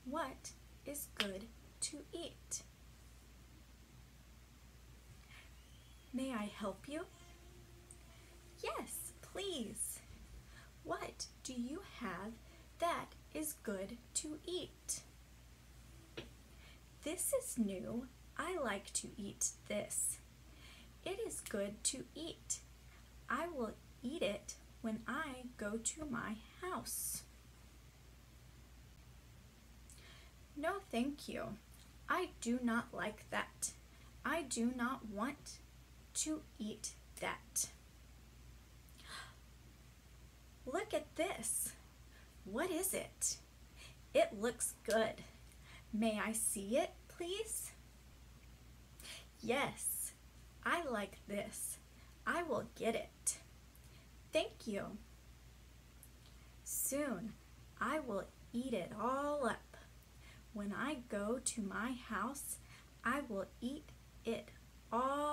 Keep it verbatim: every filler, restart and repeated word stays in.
What is good to eat? May I help you? Yes, please. What do you have that is good to eat? This is new. I like to eat this. It is good to eat. I will eat it when I go to my house. No, thank you. I do not like that. I do not want to eat that. Look at this. What is it? It looks good. May I see it, please? Yes, I like this. I will get it. Thank you. Soon I will eat it all up. When I go to my house, I will eat it all